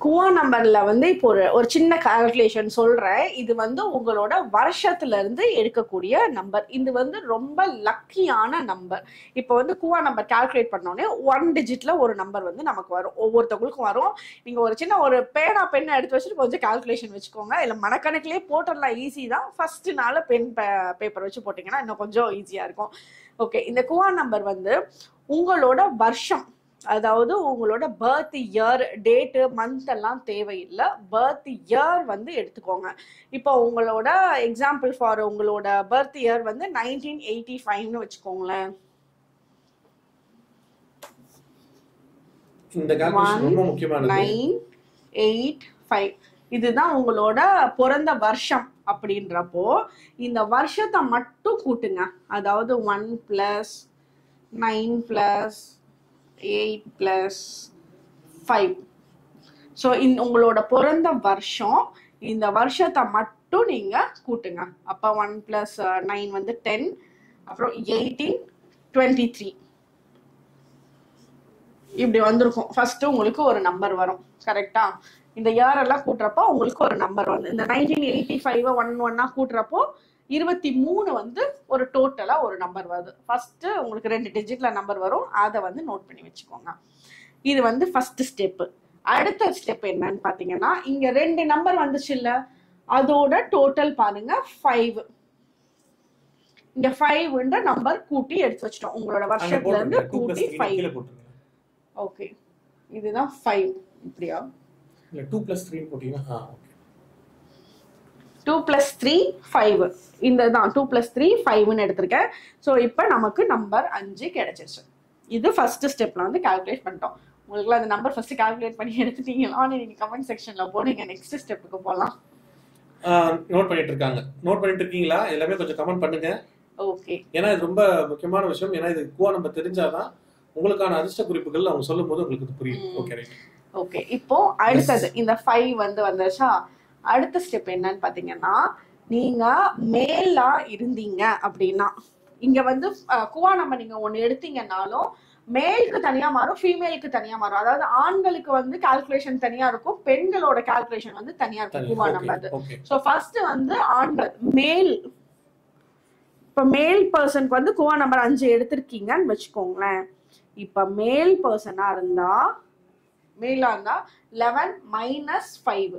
குவா நம்பர்ல வந்து இப்போ ஒரு சின்ன கால்குலேஷன் சொல்றேன். இது வந்து உங்களோட வருஷத்துல இருந்து எடுக்கக்கூடிய நம்பர். இது வந்து ரொம்ப லக்கியான நம்பர். இப்போ வந்து குவா நம்பர் கால்குலேட் பண்ணோடனே 1 டிஜிட்ல ஒரு நம்பர் வந்து நமக்கு வரும். ஒவ்வொருத்தவங்களுக்கும் வரும். நீங்க ஒரு சின்ன ஒரு பெண்ணை எடுத்து வச்சுட்டு கொஞ்சம் கால்குலேஷன் வச்சுக்கோங்க. இல்ல மனக்கணக்கிலே போட்டுடலாம், ஈஸி தான். ஃபர்ஸ்ட் நாள் பென் பேப்பர் வச்சு போட்டீங்கன்னா இன்னும் கொஞ்சம் ஈஸியா இருக்கும். ஓகே, இந்த குவா நம்பர் வந்து உங்களோட வருஷம், அதாவது உங்களோட பர்த் இயர், டேட்டு, மந்த் எல்லாம் தேவையில்லை. பர்த் இயர் வந்து எடுத்துக்கோங்க. இப்போ உங்களோட எக்ஸாம்பிள் ஃபார் உங்களோட பர்த் இயர் வந்து 1985ன்னு வச்சுக்கோங்களேன். இந்த கால்குலேஷன் ரொம்ப முக்கியமானது. 985 இதுதான் உங்களோட பிறந்த வருஷம். அப்படின்றப்போ இந்த வருஷத்தை மட்டும் கூட்டுங்க. அதாவது 1 + 9 + 8 + 5. ஸோ உங்களோட பிறந்த வருஷம், இந்த வருஷத்தை மட்டும் நீங்க கூட்டுங்க. அப்போ 1 + 9 வந்து 10, அப்புறம் 18, 23 இப்படி வந்திருக்கும். ஃபர்ஸ்ட் உங்களுக்கு ஒரு நம்பர் வரும். கரெக்டா? இந்த இயர் எல்லாம் கூட்டுறப்போ உங்களுக்கு ஒரு நம்பர் வந்து இந்த 1985 1 கூட்டுறப்போ 23 வந்து ஒரு டோட்டலா ஒரு நம்பர் வருது. ஃபர்ஸ்ட் உங்களுக்கு 2 டிஜிட்ல நம்பர் வரும். அதை வந்து நோட் பண்ணி வச்சுக்கோங்க. இது வந்து ஃபர்ஸ்ட் ஸ்டெப். அடுத்த ஸ்டெப் என்னன்னு பாத்தீங்கன்னா, இங்க 2 நம்பர் வந்துச்சு இல்ல, அதோட டோட்டல் பாருங்க 5. இந்த 5ன்ற நம்பர் கூட்டி எடுத்து வச்சிட்டோம். உங்களோட வருஷத்துல இருந்து கூட்டி 5. ஓகே, இதுதான் 5. இப்படியா? இல்ல 2 + 3 போட்டீங்கன்னா ஓகே. 2 + 3 5. இந்த தான் 2 + 3 5ன்னு எடுத்திருக்கேன். ஸோ இப்போ நமக்கு நம்பர் 5 கிடைச்சிருச்சு. இது ஃபர்ஸ்ட் ஸ்டெப்ல வந்து கால்குலேட் பண்ணிட்டோம். உங்களுக்கு அந்த நம்பர் ஃபர்ஸ்ட் கால்குலேட் பண்ணி எடுத்துட்டீங்களா? நீங்க கமெண்ட் செக்ஷன்ல போடுங்க. நெக்ஸ்ட் ஸ்டெப்புக்கு போகலாம். நோட் பண்ணிட்டு இருக்காங்க. நோட் பண்ணிட்டு இருக்கீங்களா? எல்லாமே கொஞ்சம் கமெண்ட் பண்ணுங்க. ஓகே, ஏன்னா இது ரொம்ப முக்கியமான விஷயம். ஏன்னா இது குவா நம்பர் தெரிஞ்சாதான் உங்களுக்கான அதிர்ஷ்ட குறிப்புகள் அவங்க சொல்லும் போது உங்களுக்கு புரியும். Okay right. ஓகே, இப்போ அடுத்தது இந்த 5 வந்து வந்துச்சா, அடுத்த ஸ்டெப் என்னன்னு பாத்தீங்கன்னா, நீங்க மேலா இருந்தீங்க அப்படின்னா இங்க வந்து குவா நம்பர் நீங்க ஒன்னு எடுத்தீங்கன்னாலும் மேலுக்கு தனியா மாறும், ஃபீமேலுக்கு தனியா மாறும். அதாவது ஆண்களுக்கு வந்து கால்குலேஷன் தனியா இருக்கும், பெண்களோட கால்குலேஷன் வந்து தனியா இருக்கும் குவா நம்பர். சோ ஃபர்ஸ்ட் வந்து ஆண்கள் மேல், இப்ப மேல் பர்சனுக்கு வந்து குவா நம்பர் 5 எடுத்திருக்கீங்கன்னு வச்சுக்கோங்களேன். இப்ப மேல் பர்சனா இருந்தா, மேலா இருந்தா 11 - 5.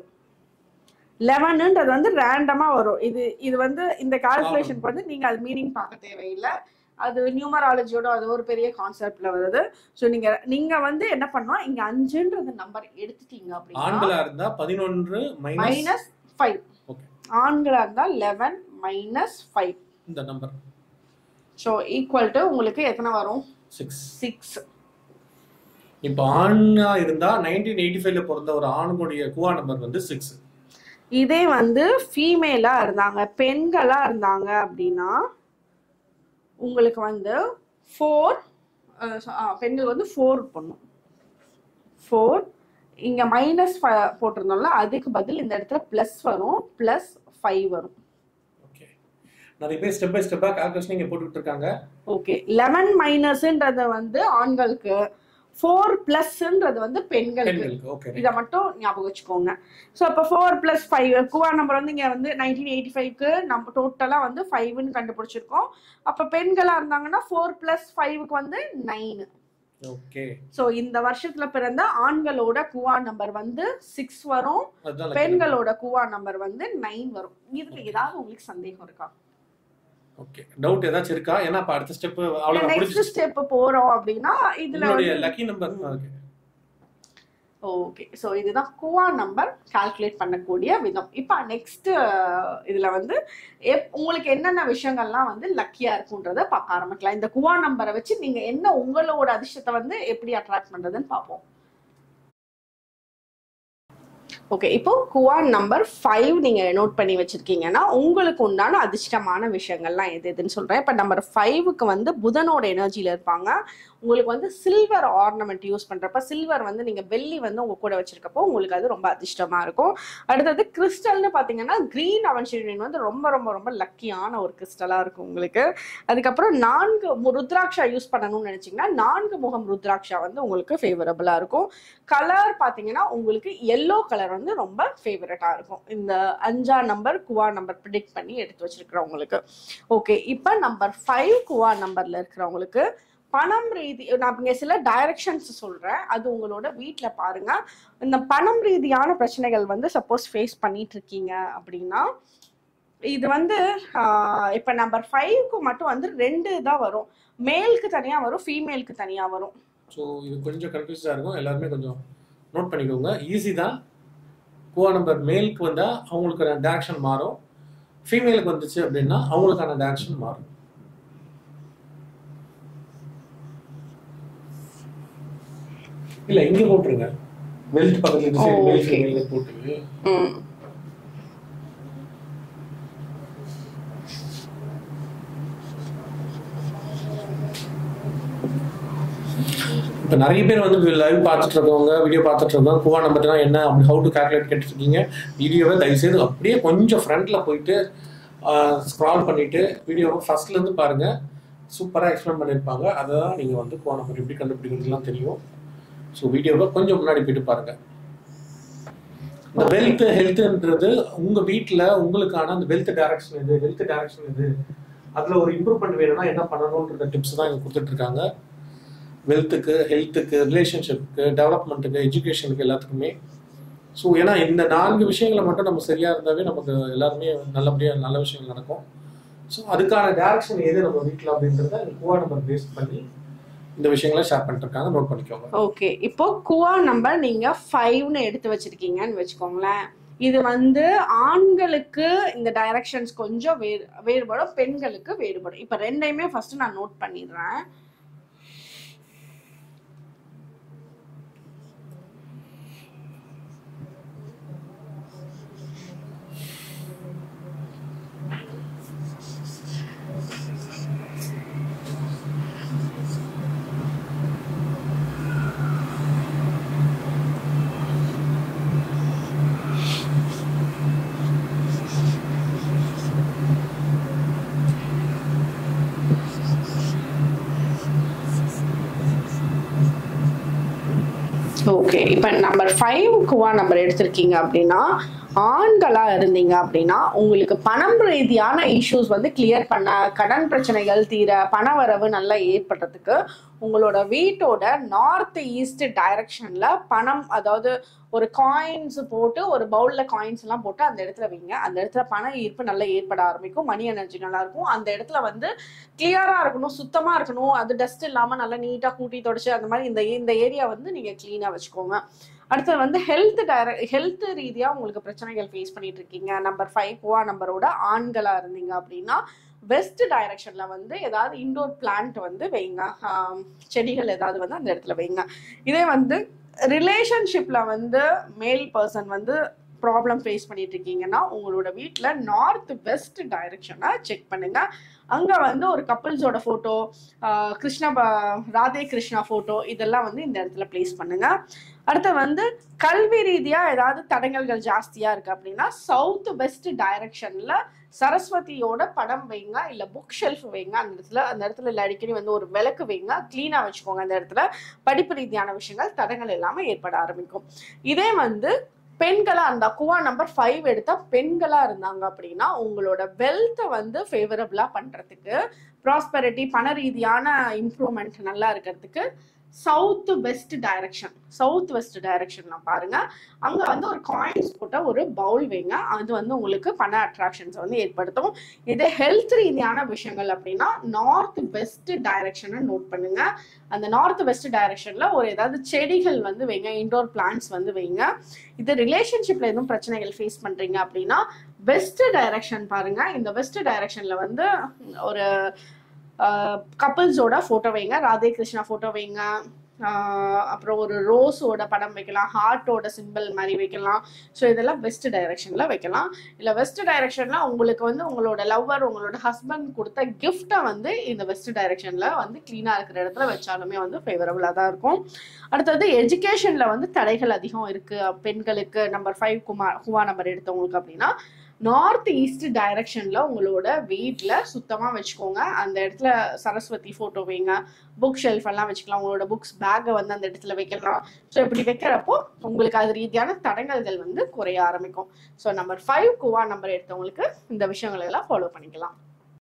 11ன்றது வந்து ரேண்டமா வரும். இது வந்து இந்த கால்குலேஷனுக்கு வந்து நீங்க அது மீனிங் பார்க்க தேவையில்லை. அது நியூமராலஜியோட அது ஒரு பெரிய கான்செப்ட்ல வருது. ஸோ நீங்க வந்து என்ன பண்ணணும், இங்க 5ன்றது நம்பர் எடுத்துட்டீங்க அப்படின்னா, ஆண்களா இருந்தா 11 - 5. ஆண்களா இருந்தா 11 - 5 இந்த நம்பர். ஸோ ஈக்குவல் டு உங்களுக்கு எத்தனை வரும்? 6. இப்போ ஆணா இருந்தா 1985ல பிறந்த ஒரு ஆணுடைய குவா நம்பர் வந்து 6. இதே வந்து ஃபீமேலா இருந்தாங்க, பெண்களா இருந்தாங்க அப்படின்னா உங்களுக்கு வந்து 4, பெண்கள் வந்து 4 பண்ணும். 4 இங்க மைனஸ் போட்டிருந்தோம்ல, அதுக்கு பதில் இந்த இடத்துல பிளஸ் வரும், +5 வரும். ஓகே, நிறைய பேர் ஸ்டெப் பை ஸ்டெப்பா கால்குலேஷன் இங்க போட்டுட்டு இருக்காங்க. ஓகே, 11 - வந்து ஆண்களுக்கு, 4+ன்றது வந்து பெண்களுக்கு. இத மட்டும் ஞாபகம் வச்சுக்கோங்க. சோ அப்ப 4 + 5 குவா நம்பர் வந்து இங்க வந்து 1985க்கு நம்ம டோட்டலா வந்து 5ன்னு கண்டுபிடிச்சிருக்கோம். அப்ப பெண்களா இருந்தாங்கன்னா 4 + 5க்கு வந்து 9. ஓகே, சோ இந்த வருஷத்துல பிறந்த ஆண்களோட குவா நம்பர் வந்து 6 வரும், பெண்களோட குவா நம்பர் வந்து 9 வரும். இதுல ஏதாவது உங்களுக்கு சந்தேகம் இருக்கா? ஓகே, டவுட் ஏதாச்சும் இருக்கா? ஏன்னா அப்ப அடுத்த ஸ்டெப் அவ்வளவுதான். நெக்ஸ்ட் ஸ்டெப் போறோம் அப்படின்னா இதுல லக்கி நம்பர். ஓகே, சோ இதுதான் குவா நம்பர் கால்குலேட் பண்ணக்கூடிய விதம். இப்ப நெக்ஸ்ட் இதுல வந்து உங்களுக்கு என்னென்ன விஷயங்கள்லாம் வந்து லக்கியா இருக்குன்றத பார்க்க ஆரம்பிக்கலாம். இந்த குவா நம்பரை வச்சு நீங்க என்ன உங்களோட அதிர்ஷ்டத்தை வந்து எப்படி அட்ராக்ட் பண்றதுன்னு பார்ப்போம். ஓகே, இப்போ குவான் நம்பர் 5 நீங்க நோட் பண்ணி வச்சிருக்கீங்கன்னா உங்களுக்கு உண்டான அதிர்ஷ்டமான விஷயங்கள்லாம் எது எதுன்னு சொல்றேன். இப்போ நம்பர் 5க்கு வந்து புதனோட எனர்ஜியில இருப்பாங்க. உங்களுக்கு வந்து சில்வர் ஆர்னமெண்ட் யூஸ் பண்றப்ப, சில்வர் வந்து நீங்க வெள்ளி வந்து உங்க கூட வச்சிருக்கப்போ உங்களுக்கு அது ரொம்ப அதிர்ஷ்டமா இருக்கும். அடுத்தது கிறிஸ்டல்னு பாத்தீங்கன்னா கிரீன் அவன்ஷியன் வந்து ரொம்ப ரொம்ப ரொம்ப லக்கியான ஒரு கிறிஸ்டலா இருக்கும் உங்களுக்கு. அதுக்கப்புறம் 4 ருத்ராட்சா யூஸ் பண்ணணும்னு நினைச்சீங்கன்னா 4 முகம் ருத்ராட்சா வந்து உங்களுக்கு ஃபேவரபிளா இருக்கும். கலர் பாத்தீங்கன்னா உங்களுக்கு எல்லோ கலர் வந்து ரொம்ப ஃபேவரட்டா இருக்கும். இந்த 5 நம்பர் குவா நம்பர் ப்ரிடிக்ட் பண்ணி எடுத்து வச்சிருக்கிறவங்களுக்கு. ஓகே, இப்போ நம்பர் 5 குவா நம்பர்ல இருக்கிறவங்களுக்கு பணம் ரீதி, நான் இங்க சில டைரக்ஷன்ஸ் சொல்றேன், அது உங்களோட வீட்டுல பாருங்க. இந்த பணம் ரீதியான பிரச்சனைகள் வந்து சப்போஸ் ஃபேஸ் பண்ணிட்டு இருக்கீங்க அப்படின்னா, இது வந்து இப்ப நம்பர் 5க்கு மட்டும் வந்து 2 தான் வரும். மேலுக்கு தனியா வரும், ஃபீமேலுக்கு தனியா வரும். ஸோ இது கொஞ்சம் கன்ஃபியூஸாக இருக்கும், எல்லாருமே கொஞ்சம் நோட் பண்ணிக்கோங்க. ஈஸி தான். குவா நம்பர் மேலுக்கு வந்தால் அவங்களுக்கான டேரக்ஷன் மாறும், ஃபீமேலுக்கு வந்துச்சு அப்படின்னா அவங்களுக்கான டேரக்ஷன் மாறும். இல்லை, இங்கே போட்டுருங்க, வெல்த் பக்கத்துல போட்டு. இப்போ நிறைய பேர் வந்து லைவ் பார்த்துட்டு இருக்கவங்க, வீடியோ பார்த்துட்டு இருக்கவங்க, குவா நம்பர்னா என்ன, அப்படி ஹவு டு கால்குலேட் கேட்டுருக்கீங்க. வீடியோவை தயவுசெய்து அப்படியே கொஞ்சம் ஃப்ரண்ட்ல போயிட்டு ஸ்க்ரால் பண்ணிட்டு வீடியோவை ஃபர்ஸ்ட்லேருந்து பாருங்க. சூப்பராக எக்ஸ்பிளைன் பண்ணியிருப்பாங்க. அதை தான் நீங்கள் வந்து குவா நம்பர் எப்படி கண்டுபிடிக்கிறதுலாம் தெரியும். ஸோ வீடியோவை கொஞ்சம் முன்னாடி போயிட்டு பாருங்க. இந்த வெல்த் ஹெல்த்ன்றது உங்க வீட்டில் உங்களுக்கான அந்த வெல்த் டைரக்ஷன் இது, அதில் ஒரு இம்ப்ரூவ்மெண்ட் வேணும்னா என்ன பண்ணணுன்ற டிப்ஸ் தான் இங்கே கொடுத்துட்டு இருக்காங்க. வெல்த்துக்கு, ஹெல்த்துக்கு, ரிலேஷன்ஷிப்புக்கு, டெவலப்மெண்ட்டுக்கு, எஜுகேஷனுக்கு, எல்லாத்துக்குமே. ஸோ ஏன்னா இந்த 4 விஷயங்களை மட்டும் நம்ம சரியாக இருந்தாவே நமக்கு எல்லாருமே நல்லபடியாக நல்ல விஷயங்கள் நடக்கும். ஸோ அதுக்கான டேரக்ஷன் எது நம்ம வீட்டில் அப்படின்றத குவா நம்பர் பேஸ் பண்ணி இந்த விஷயங்களை ஷேர் பண்ணிட்டு இருக்காங்க, நோட் பண்ணிக்கோங்க. ஓகே, இப்போ குவா நம்பர் நீங்க 5ன்னு எடுத்து வச்சிருக்கீங்கன்னு வச்சுக்கோங்களேன். இது வந்து ஆண்களுக்கு இந்த டைரக்ஷன்ஸ் கொஞ்சம் வேறுபடும், பெண்களுக்கு வேறுபடும். இப்போ ரெண்டையுமே ஃபர்ஸ்ட் நான் நோட் பண்ணிடுறேன். ஓகே, இப்போ நம்பர் 5 குவா நம்பர் எடுத்திருக்கீங்க அப்படின்னா, ஆண்களா இருந்தீங்க அப்படின்னா உங்களுக்கு பணம் ரீதியான இஷ்யூஸ் வந்து கிளியர் பண்ண, கடன் பிரச்சனைகள் தீர, பணவரவு நல்லா ஏற்படுறதுக்கு உங்களோட வீட்டோட நார்த் ஈஸ்ட் டைரக்ஷன்ல பணம், அதாவது ஒரு காயின்ஸ் போட்டு, ஒரு பவுல்ல காயின்ஸ் எல்லாம் போட்டு அந்த இடத்துல வைங்க. அந்த இடத்துல பண ஈர்ப்பு நல்லா ஏற்பட ஆரம்பிக்கும், மணி எனர்ஜி நல்லா இருக்கும். அந்த இடத்துல வந்து கிளியரா இருக்கணும், சுத்தமா இருக்கணும், அது டஸ்ட் இல்லாம நல்லா நீட்டா கூட்டி தொடச்சு அந்த மாதிரி இந்த ஏரியா வந்து நீங்க கிளீனா வச்சுக்கோங்க. அடுத்தது வந்து ஹெல்த் ரீதியா உங்களுக்கு பிரச்சனைகள் ஃபேஸ் பண்ணிட்டு இருக்கீங்க. நம்பர் 5 குவா நம்பரோட ஆண்களா இருந்தீங்க அப்படின்னா வெஸ்ட் டைரக்ஷன்ல வந்து ஏதாவது இன்டோர் பிளான்ட் வந்து வைங்க, செடிகள் ஏதாவது வந்து அந்த இடத்துல வைங்க. இதே வந்து ரிலேஷன்ஷிப்ல வந்து மேல் பர்சன் வந்து ப்ராப்ளம் ஃபேஸ் பண்ணிட்டு இருக்கீங்கன்னா உங்களோட வீட்டில் நார்த் வெஸ்ட் டைரக்ஷனை செக் பண்ணுங்க. அங்கே வந்து ஒரு கப்பிள்ஸோட ஃபோட்டோ, ராதே கிருஷ்ணா ஃபோட்டோ, இதெல்லாம் வந்து இந்த இடத்துல பிளேஸ் பண்ணுங்க. அடுத்து வந்து கல்வி ரீதியாக ஏதாவது தடங்கல்கள் ஜாஸ்தியாக இருக்குது அப்படின்னா சவுத் வெஸ்ட் டைரக்ஷனில் சரஸ்வதியோட படம் வைங்க, இல்லை புக் ஷெல்ஃப் வைங்க. அந்த இடத்துல இல்லை அடிக்கடி வந்து ஒரு விளக்கு வைங்க, கிளீனாக வச்சுக்கோங்க. அந்த இடத்துல படிப்பு ரீதியான விஷயங்கள் தடங்கள் இல்லாமல் ஏற்பட ஆரம்பிக்கும். இதே வந்து பெண்களா இருந்தா, குவா நம்பர் 5 எடுத்தா பெண்களா இருந்தாங்க அப்படின்னா உங்களோட வெல்த்தை வந்து ஃபேவரபிளா பண்றதுக்கு, ப்ராஸ்பெரிட்டி, பண ரீதியான இம்ப்ரூவ்மெண்ட் நல்லா இருக்கிறதுக்கு சவுத் வெஸ்ட் டைரக்ஷன்ல பாருங்க. அங்க வந்து ஒரு காயின்ஸ் போட்ட ஒரு பவுல் வைங்க. அது வந்து உங்களுக்கு பண அட்ராக்ஷன்ஸ் வந்து ஏற்படுத்தும். இதே ஹெல்த் ரீதியான விஷயங்கள் அப்படின்னா நார்த் வெஸ்ட் டைரக்ஷனை நோட் பண்ணுங்க. அந்த நார்த் வெஸ்ட் டைரக்ஷன்ல ஒரு ஏதாவது செடிகள் வந்து வைங்க, இன்டோர் பிளான்ட்ஸ் வந்து வைங்க. இது ரிலேஷன்ஷிப்ல எதுவும் பிரச்சனைகள் ஃபேஸ் பண்றீங்க அப்படின்னா வெஸ்ட் டைரக்ஷன் பாருங்க. இந்த வெஸ்ட் டைரக்ஷன்ல வந்து ஒரு கப்பிள்ஸோட போட்டோ வைங்க, ராதே கிருஷ்ணா போட்டோ வைங்க, அப்புறம் ஒரு ரோஸோட படம் வைக்கலாம், ஹார்ட்டோட சிம்பிள் மாதிரி வைக்கலாம். ஸோ இதெல்லாம் வெஸ்ட் டைரக்ஷனில் வைக்கலாம். இல்லை வெஸ்ட் டைரக்ஷனில் உங்களுக்கு வந்து உங்களோட லவ்வர் உங்களோட ஹஸ்பண்ட் கொடுத்த கிஃப்டை வந்து இந்த வெஸ்ட் டைரக்ஷனில் வந்து க்ளீனாக இருக்கிற இடத்துல வச்சாலுமே வந்து ஃபேவரபுளாக தான் இருக்கும். அடுத்தது எஜுகேஷனில் வந்து தடைகள் அதிகம் இருக்குது பெண்களுக்கு. நம்பர் 5 குவா நம்பர் எடுத்தவங்களுக்கு அப்படின்னா நார்த் ஈஸ்ட் டைரக்ஷன்ல உங்களோட வீட்டில் சுத்தமாக வச்சுக்கோங்க. அந்த இடத்துல சரஸ்வதி ஃபோட்டோ வைங்க, புக் ஷெல்ஃப் எல்லாம் வச்சுக்கலாம், உங்களோட புக்ஸ் பேக்கை வந்து அந்த இடத்துல வைக்கலாம். ஸோ இப்படி வைக்கிறப்போ உங்களுக்கு அது ரீதியான தடங்கல்கள் வந்து குறைய ஆரம்பிக்கும். ஸோ நம்பர் 5 குவா நம்பர் எடுத்தவங்களுக்கு இந்த விஷயங்கள் எல்லாம் ஃபாலோ பண்ணிக்கலாம்.